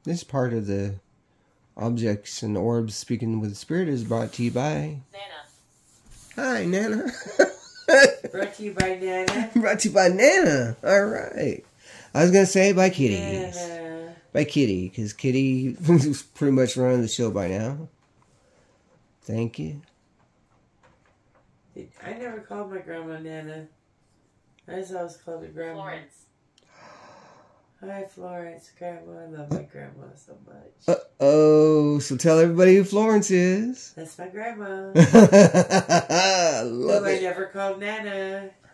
This part of the Objects and Orbs Speaking with the Spirit is brought to you by... Nana. Hi, Nana. Brought to you by Nana. Brought to you by Nana. All right. I was going to say by Kitties. Nana. By Kitty, because Kitty was pretty much running the show by now. Thank you. I never called my grandma Nana. I just always called her Grandma. Florence. Hi, Florence. Grandma. I love my grandma so much. Uh-oh. So tell everybody who Florence is. That's my grandma. I love Who I it. never called Nana.